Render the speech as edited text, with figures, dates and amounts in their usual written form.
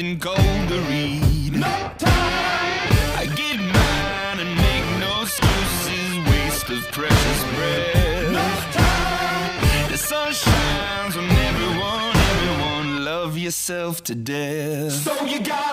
and gold to read. No time. I get mine and make no excuses, waste of precious breath. No time. The sun shines on everyone, love yourself to death. So you got